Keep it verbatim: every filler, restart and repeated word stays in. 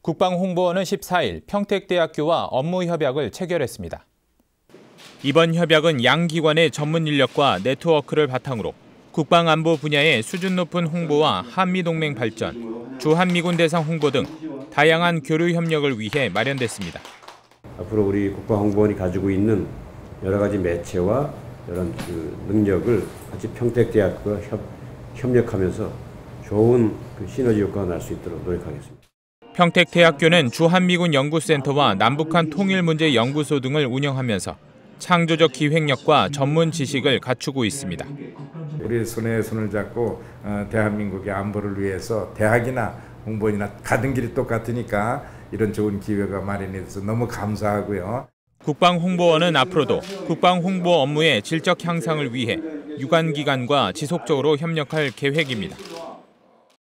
국방홍보원은 십사 일 평택대학교와 업무 협약을 체결했습니다. 이번 협약은 양 기관의 전문 인력과 네트워크를 바탕으로 국방안보 분야의 수준 높은 홍보와 한미동맹 발전, 주한미군 대상 홍보 등 다양한 교류 협력을 위해 마련됐습니다. 앞으로 우리 국방홍보원이 가지고 있는 여러 가지 매체와 이런 그 능력을 같이 평택대학교와 협, 협력하면서 좋은 그 시너지 효과가 날 수 있도록 노력하겠습니다. 평택대학교는 주한미군 연구센터와 남북한 통일문제연구소 등을 운영하면서 창조적 기획력과 전문 지식을 갖추고 있습니다. 우리 손에 손을 잡고 대한민국의 안보를 위해서 대학이나 홍보원이나 가는 길이 똑같으니까 이런 좋은 기회가 마련돼서 너무 감사하고요. 국방홍보원은 앞으로도 국방홍보 업무의 질적 향상을 위해 유관기관과 지속적으로 협력할 계획입니다.